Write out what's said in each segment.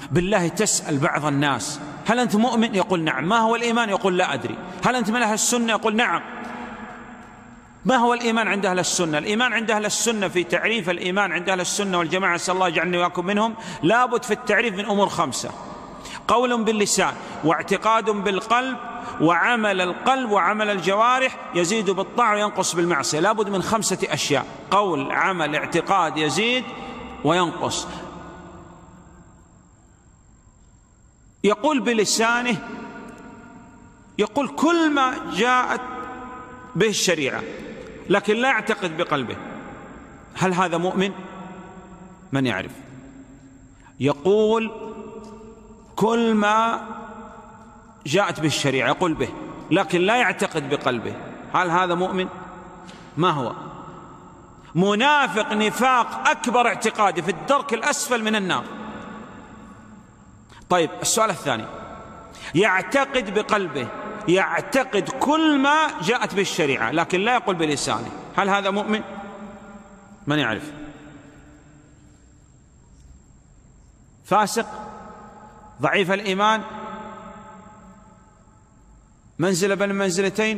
بالله تسأل بعض الناس: هل أنت مؤمن؟ يقول نعم. ما هو الإيمان؟ يقول لا أدري. هل أنت من أهل السنة؟ يقول نعم. ما هو الإيمان عند أهل السنة؟ الإيمان عند أهل السنة في تعريف الإيمان عند أهل السنة والجماعة، أسأل الله يجعلني وإياكم منهم، لابد في التعريف من أمور 5: قول باللسان، واعتقاد بالقلب، وعمل القلب وعمل الجوارح، يزيد بالطاعة وينقص بالمعصية. لابد من 5 أشياء: قول، عمل، اعتقاد، يزيد وينقص. يقول بلسانه، يقول كل ما جاءت به الشريعة، لكن لا يعتقد بقلبه. هل هذا مؤمن؟ من يعرف. يقول كل ما جاءت به الشريعة يقول به، لكن لا يعتقد بقلبه. هل هذا مؤمن؟ ما هو. منافق نفاق أكبر اعتقادي في الدرك الأسفل من النار. طيب السؤال الثاني: يعتقد بقلبه، يعتقد كل ما جاءت به الشريعة لكن لا يقول بلسانه. هل هذا مؤمن؟ من يعرف. فاسق، ضعيف الإيمان، منزلة بين المنزلتين،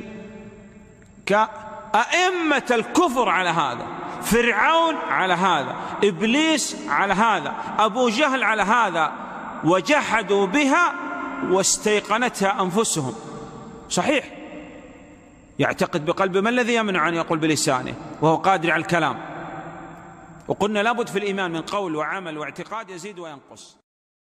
كأئمة الكفر على هذا، فرعون على هذا، إبليس على هذا، أبو جهل على هذا، وجحدوا بها واستيقنتها أنفسهم. صحيح، يعتقد بقلبه. ما الذي يمنع أن يقول بلسانه وهو قادر على الكلام؟ وقلنا لابد في الإيمان من قول وعمل واعتقاد، يزيد وينقص.